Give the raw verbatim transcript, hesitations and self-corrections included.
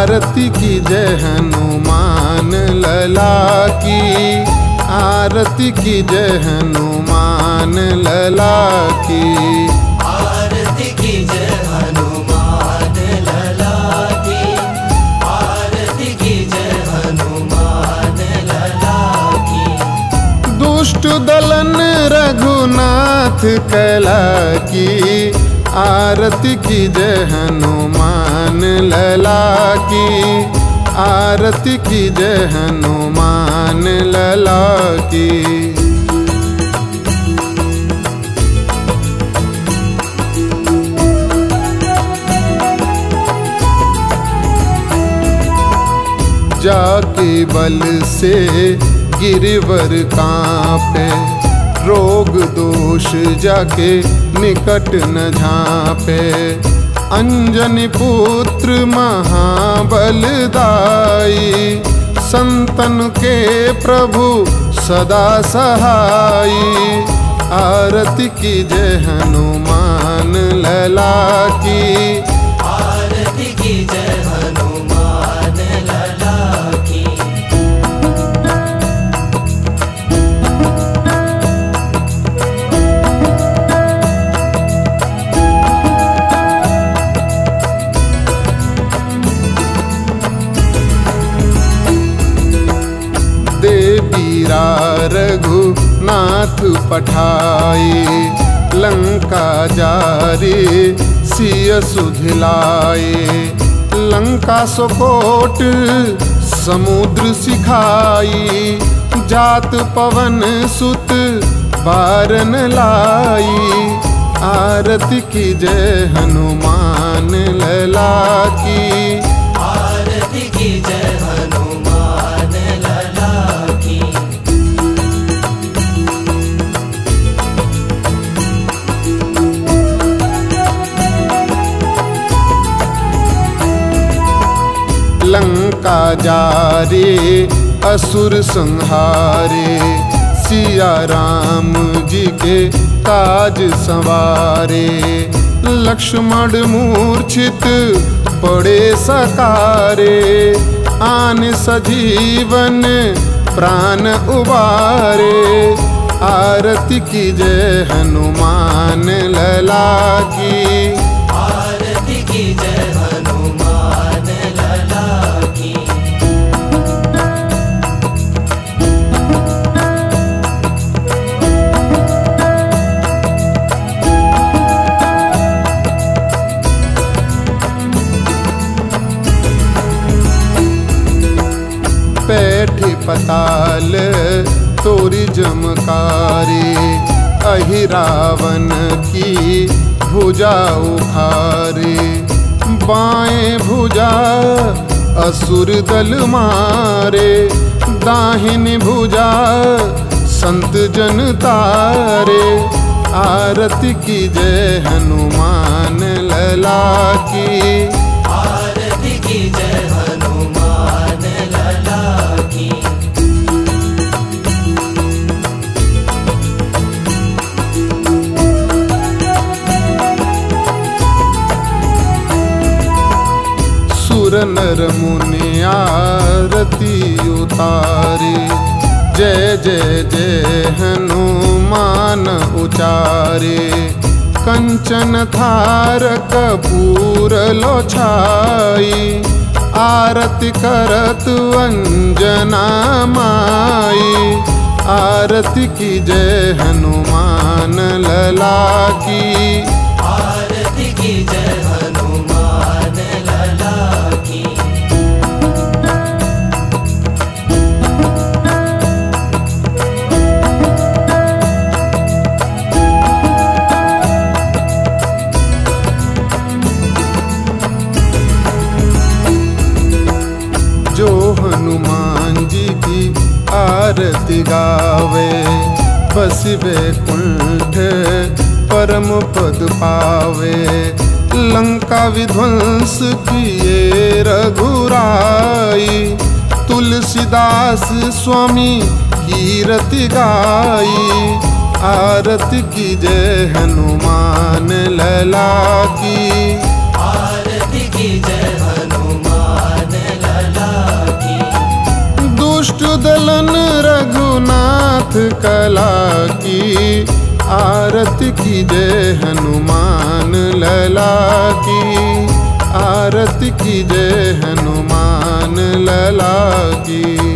आरती की जय हनुमान लला की, आरती की जय हनुमान लला की, आरती की जय हनुमान लला की, आरती की जय हनुमान लला की। दुष्ट दलन रघुनाथ कला की, आरती की जय हनुमान लला की, आरती की जय हनुमान लला की। जाके बल से गिरवर कांपे, रोग दोष जाके निकट न झांपे। अंजनी पुत्र महाबलदाई, संतन के प्रभु सदा सहाई। आरती की जय हनुमान लला की, आरती की जय हनुमान लला की। देवीरा रघुनाथ पठाई, लंका जारी सिय सुधिलाए। लंका सोकोट समुद्र सिखाई, जात पवन सुत बारन लाई। आरती की जय हनुमान लला की, आरती की जय हनुमान लला की। लंका जारे असुर संहारे, सिया राम जी के काज संवारे। लक्ष्मण मूर्छित पड़े सकारे, आन सजीवन प्राण उबारे। आरती की जय हनुमान लला की, आरती की जय हनुमान लला की। पैठी पताल तोरी जमकारी, अहिरावन की भुजा उखारे। बाएं भुजा असुर दल मारे, दाहिनी भुजा संत जन तारे। आरती की जय हनुमान लला की, आरती की जय हनुमान लला की। सुर नर मुनि आरती उतारे, जय जय जय हनुमान उचारे। कंचन थार कपूर लो छाई, आरती करत अंजना माई। आरती की जय हनुमान लला की, आरती की जय हनुमान लला की। जो हनुमान जी की आरती गावे, बस वैकुंठ परम पद पावे। लंका विध्वंस किए रघुराई, तुलसीदास स्वामी कीरति गाई। आरती की जय हनुमान लला की, आरती की जय हनुमान समर्थ कला की, आरती कीजय हनुमान लला की, आरती कीजय हनुमान लला की।